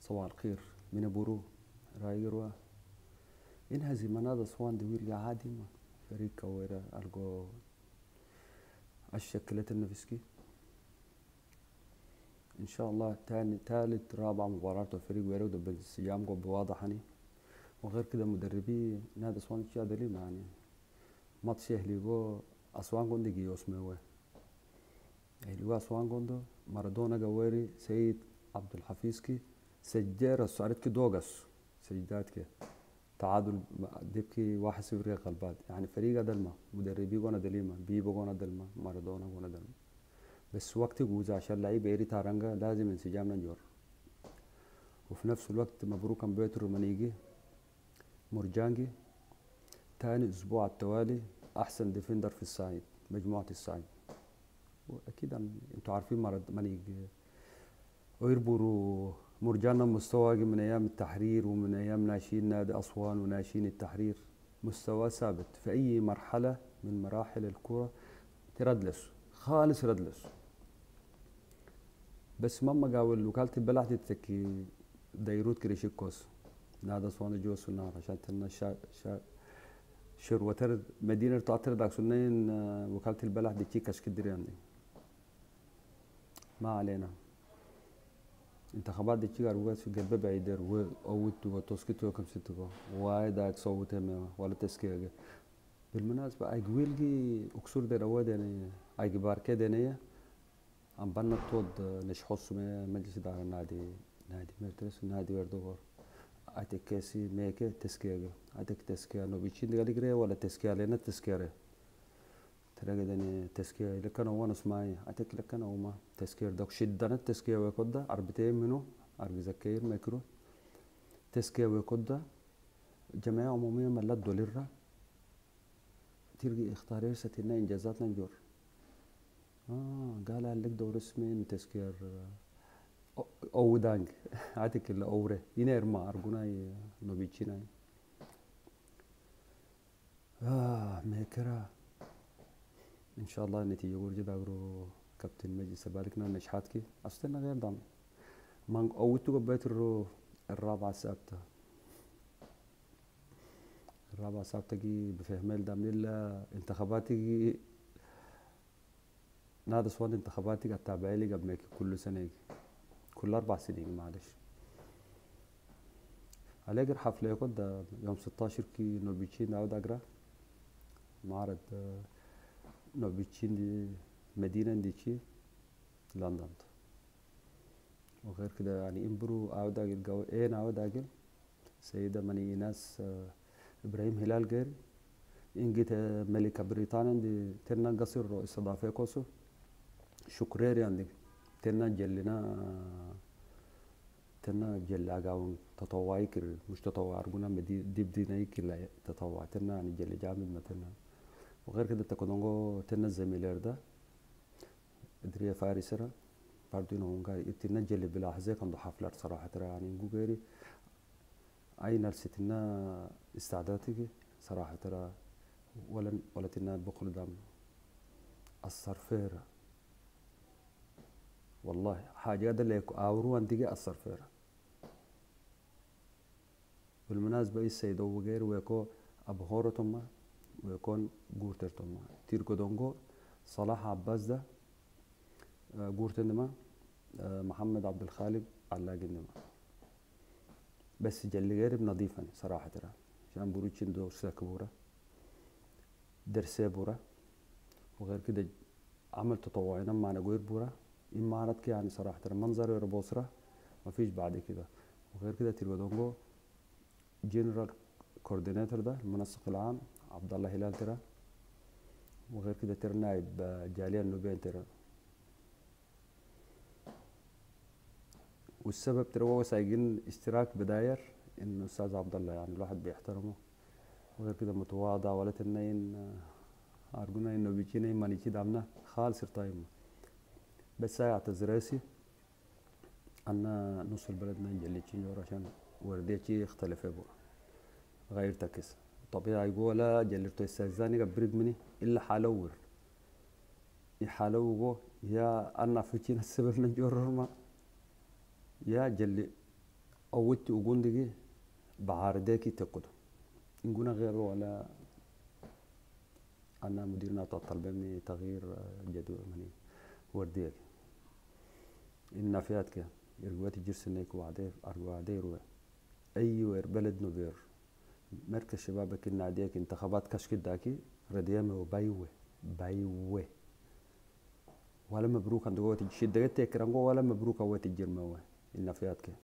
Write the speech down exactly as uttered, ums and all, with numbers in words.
صباح الخير من برو رايروا إن هزيمنا هذا صوان دوير عادي ما فريق كويرا ألقو الشكلة النفسكي إن شاء الله تاني ثالث رابع مباراة الفريق ويرو ده بالسيام جو بواضحني وغير كده مدربي نادي صوان شيء دليل يعني ماتش يهليجو أسوان كوندي جيوس موه يهليجو أسوان كوندو مارادونا جواري سيد عبد الحفيظ كي سجّارة سعرت كي دوغس سجدات كي تعادل ديبكي واحد صفر يا قلبات يعني فريق دلما مدربي قونا دليما بيبو قونا دلما مارادونا قونا دلما بس وقت جوزا عشان لعيب ايري تارانجا لازم انسجام نجور وفي نفس الوقت مبروك بيترو منيجي مرجانجي تاني اسبوع التوالي احسن ديفندر في الصعيد مجموعة الصعيد واكيد انتوا عارفين مرض منيجي ويربروا مرجانا مستوى من ايام التحرير ومن ايام ناشئين نادي اسوان وناشئين التحرير مستوى ثابت في اي مرحله من مراحل الكره تردلس خالص ردلس بس ماما قاول وكالة البلح تتكي دايروت كريشيكوس نادي اسوان جوس النار عشان تنا شا شا شر وتر مدينه تعترض داك سنين وكالة البلح دي تشيكاش كدريان ما علينا انتخابات دي تشيغار وغاس في قلب بعيدر و اوت وتوسكيتو كم ستكو واي داك صوت ما ولا تسكيغ بالمناسبه اي قويلجي اكسور دي رواد يعني اي كبار كده يعني ام بنا تود نشخص مجلس اداره النادي نادي مرتس نادي وردور اتكاسي ميك تسكيغ اتك تسكيا نو بيتشين دي غري ولا تسكيا لنا تسكيره تلاقي دني تسكير لكن هو نسمعي أتك لكن هو ما تسكير دك شدنا التسكير ويكودا أربعتين منه أربع زكير ميكرو تسكير ويكودا جمعية عمومية ملات دوليرة تلقي اختارير ستنا إنجازات نجور آه قال لك دور اسمين تسكير أو دانج أتك اللي أوره ينير ما أرجوناي نبيتشيناي آه ميكرا ان شاء الله النتيجه يقول جدا اقرو كابتن مجلس بالكنا نشحاتكي اصلنا غير دام من اوتو بيت الرو الرابعه ثابته الرابعه ثابته كي بفهمل دام لله انتخاباتي نادي صوان انتخاباتي التابعه لي قبل كل سنه كل اربع سنين معلش عليك حفله يقود يوم ستاشر كي نوبيتشين عود اقرا معرض نوبيتشين دي مدينة ديشي لندن وغير كده يعني امبرو عاود اجل جو اين عاود اجل سيدة مني ناس ابراهيم هلال غير ان جيت ملكة بريطانيا دي تنا قصر استضافة كوسو شكرير عندي تنا جلنا تنا جل اقاون تطوعي كر مش تطوع ارجونا مدي ديب ديناي كلا تطوع تنا يعني جل جامد مثلا وغير كده تكونغو تنا الزميلير ده ادريا فارسرا باردين هونغا يتنجل بلا حزيك عنده حفلات صراحة ترى يعني نقول غيري اي نرستنا استعدادك صراحة ترى ولا ولا تنا بقول دم الصرفيرة والله حاجة هذا اللي اورو عندي الصرفيرة بالمناسبة السيد هو غير ويكو ابهورتهم ويكون غورترتهم تيركو دونغو صلاح عباس ده غورتنما محمد عبد الخالق علاقنما بس جلي غير بنظيفني صراحة ترى عشان بروتشين دور ساكبورة درسي بورة وغير كده عمل تطوعي نما أنا غير بورة إما عرضك يعني صراحة ترى منظر يربوسرة ما فيش بعد كده وغير كده تيرودونغو جنرال كوردينيتور ده المنسق العام عبد الله هلال ترى وغير كده ترى نائب جالية النوبيين ترى والسبب ترى هو سايقين اشتراك بداير انه استاذ عبد الله يعني الواحد بيحترمه وغير كده متواضع ولا تنين ارجونا انه بيجينا ما نيجي دامنا خالص طايم بس هاي اعتذراسي انا نص البلد نجي تشينجور عشان ورديتي يختلف ابو غير تكس طبيعي يقول لا جلرتو استاذاني قبرد مني الا حالور يحالو يا انا فيتين السبب نجور ما يا جلي أوتي وجندي بعاردكي تقدو إنقنا غير ولا أنا مديرنا طلب مني تغيير جدول مني ورديك إن فياتك يرجواتي جرسنيك وعدي أرجواتي روي أي وير بلد نبير مركز شبابك إن عديك انتخابات كشك داكي رديامه وبايوه بايوه ولا مبروك عند قوة الشدة تكرم ولا مبروك قوة الجرموه إن فياتك